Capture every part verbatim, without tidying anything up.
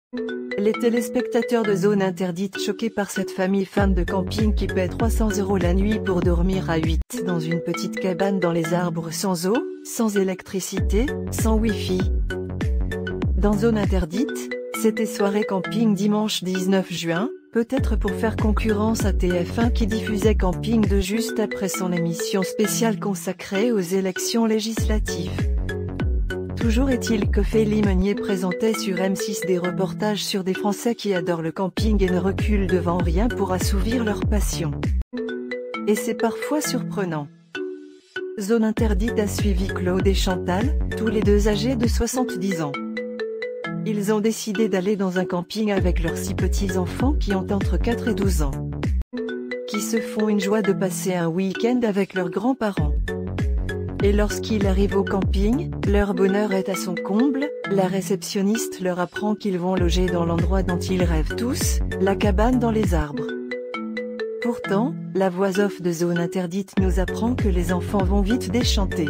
Les téléspectateurs de Zone Interdite choqués par cette famille fan de camping qui paie trois cents euros la nuit pour dormir à huit dans une petite cabane dans les arbres sans eau, sans électricité, sans wifi. Dans Zone Interdite, c'était soirée camping dimanche dix-neuf juin, peut-être pour faire concurrence à T F un qui diffusait Camping deux juste après son émission spéciale consacrée aux élections législatives. Toujours est-il que Feli Meunier présentait sur M six des reportages sur des Français qui adorent le camping et ne reculent devant rien pour assouvir leur passion. Et c'est parfois surprenant. Zone Interdite a suivi Claude et Chantal, tous les deux âgés de soixante-dix ans. Ils ont décidé d'aller dans un camping avec leurs six petits-enfants qui ont entre quatre et douze ans. Qui se font une joie de passer un week-end avec leurs grands-parents. Et lorsqu'ils arrivent au camping, leur bonheur est à son comble, la réceptionniste leur apprend qu'ils vont loger dans l'endroit dont ils rêvent tous, la cabane dans les arbres. Pourtant, la voix off de Zone Interdite nous apprend que les enfants vont vite déchanter.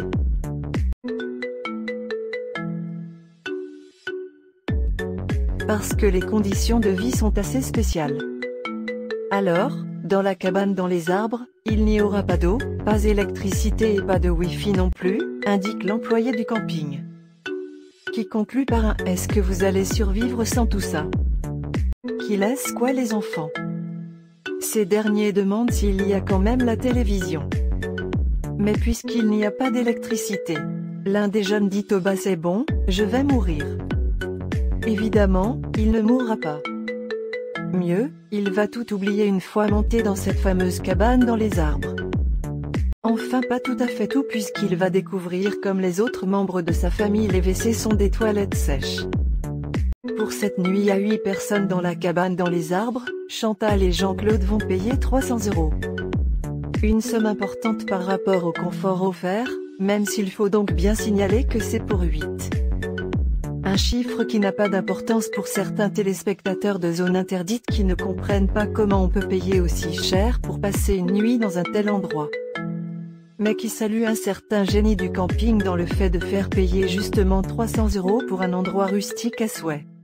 Parce que les conditions de vie sont assez spéciales. Alors, dans la cabane dans les arbres, il n'y aura pas d'eau, pas d'électricité et pas de wifi non plus, indique l'employé du camping. Qui conclut par un « Est-ce que vous allez survivre sans tout ça ?» Qui laisse quoi les enfants? Ces derniers demandent s'il y a quand même la télévision. Mais puisqu'il n'y a pas d'électricité, l'un des jeunes dit au bas c'est bon, je vais mourir. Évidemment, il ne mourra pas. Mieux, il va tout oublier une fois monté dans cette fameuse cabane dans les arbres. Enfin pas tout à fait tout puisqu'il va découvrir comme les autres membres de sa famille les W C sont des toilettes sèches. Pour cette nuit à huit personnes dans la cabane dans les arbres, Chantal et Jean-Claude vont payer trois cents euros. Une somme importante par rapport au confort offert, même s'il faut donc bien signaler que c'est pour huit. Un chiffre qui n'a pas d'importance pour certains téléspectateurs de Zone Interdite qui ne comprennent pas comment on peut payer aussi cher pour passer une nuit dans un tel endroit. Mais qui salue un certain génie du camping dans le fait de faire payer justement trois cents euros pour un endroit rustique à souhait.